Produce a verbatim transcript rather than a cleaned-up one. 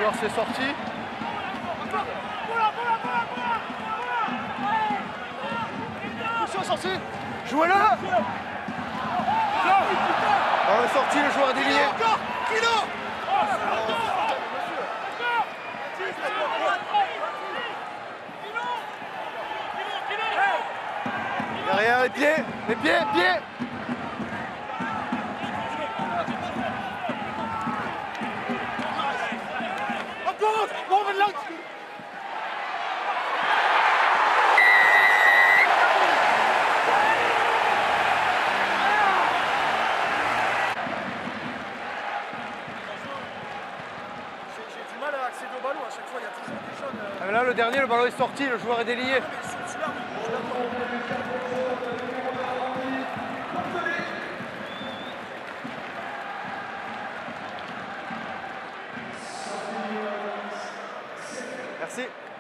joueur s'est sorti. Sorti. Jouez-le. Dans la sortie, le joueur est délié. Encore Kilo. Derrière les pieds, les pieds, pieds. accéder au ballon, à chaque fois il y a toujours des jeunes. Euh... Ah, là le dernier, le ballon est sorti, le joueur est délié. Merci.